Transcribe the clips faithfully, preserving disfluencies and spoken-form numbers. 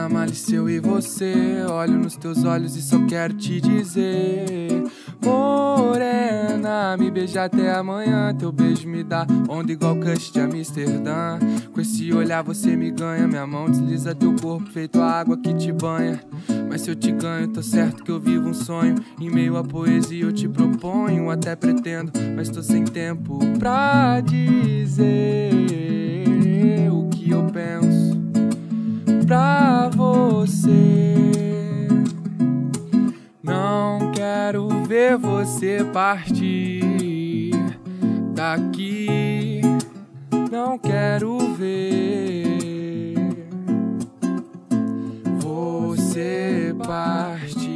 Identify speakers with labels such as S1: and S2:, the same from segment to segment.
S1: na malícia eu e você. Olho nos teus olhos e só quero te dizer: morena, me beija até amanhã. Teu beijo me dá onda igual Cush de Amsterdã. Com esse olhar você me ganha. Minha mão desliza teu corpo feito a água que te banha. Mas se eu te ganho, tô certo que eu vivo um sonho. Em meio à poesia eu te proponho, até pretendo, mas tô sem tempo pra dizer o que eu penso pra você. Não quero ver você partir daqui. Não quero ver você partir.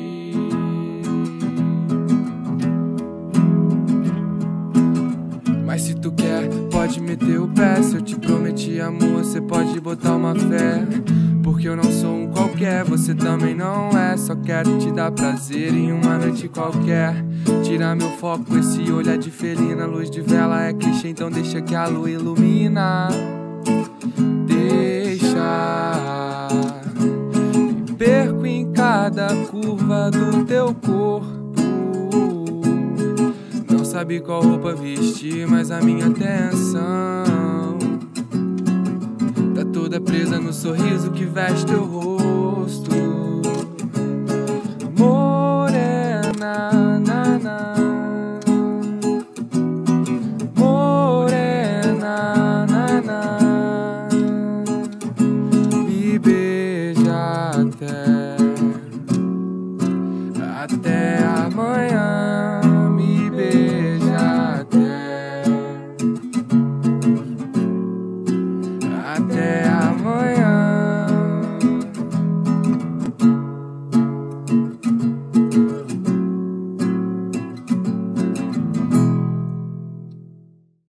S1: Mas se tu quer, pode meter o pé. Se eu te prometi amor, você pode botar uma fé. Porque eu não sou um qualquer, você também não é. Só quero te dar prazer em uma noite qualquer. Tirar meu foco com esse olhar de felina. Luz de vela é clichê, então deixa que a lua ilumina. Deixa. Me perco em cada curva do teu corpo. Não sabe qual roupa vestir, mas a minha atenção tá toda presa no sorriso que veste teu rosto. Morena, na, na. Morena, na, na. Me beija até Até amanhã. Me beija até Até